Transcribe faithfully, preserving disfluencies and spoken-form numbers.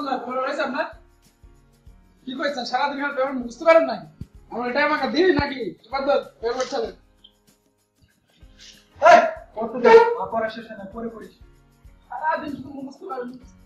না খবর হয়েছে আপনার কি কইছেন সারাদিন খালি পেপার বুঝতে পারেন নাই আমার এটা আমাকে দিবি নাকি এবার তো পেপার চলে এই কত পড়া শেষ না পরে পড়িস সারাদিন শুধু মুখস্থ করেন